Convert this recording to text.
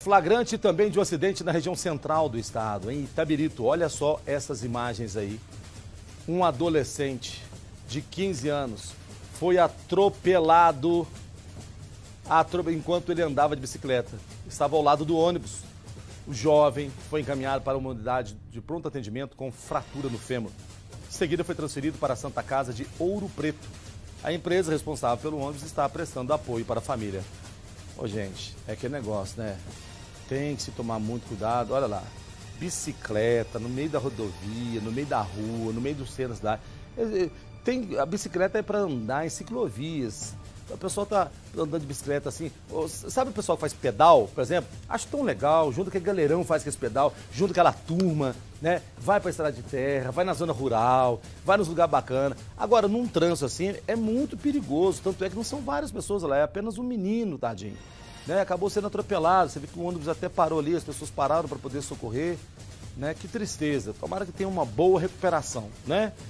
Flagrante também de um acidente na região central do estado, em Itabirito. Olha só essas imagens aí. Um adolescente de 15 anos foi atropelado enquanto ele andava de bicicleta. Estava ao lado do ônibus. O jovem foi encaminhado para uma unidade de pronto atendimento com fratura no fêmur. Em seguida foi transferido para a Santa Casa de Ouro Preto. A empresa responsável pelo ônibus está prestando apoio para a família. Ô, gente, é que negócio, né? Tem que se tomar muito cuidado. Olha lá, bicicleta no meio da rodovia, no meio da rua, no meio dos centros da... A bicicleta é para andar em ciclovias. O pessoal tá andando de bicicleta assim. Sabe o pessoal que faz pedal, por exemplo? Acho tão legal, junto com aquele galerão faz esse pedal, junto com aquela turma, né? Vai pra estrada de terra, vai na zona rural, vai nos lugares bacanas. Agora, num trânsito assim, é muito perigoso. Tanto é que não são várias pessoas lá, é apenas um menino, tadinho. Né? Acabou sendo atropelado, você vê que o ônibus até parou ali, as pessoas pararam para poder socorrer. Né? Que tristeza. Tomara que tenha uma boa recuperação, né?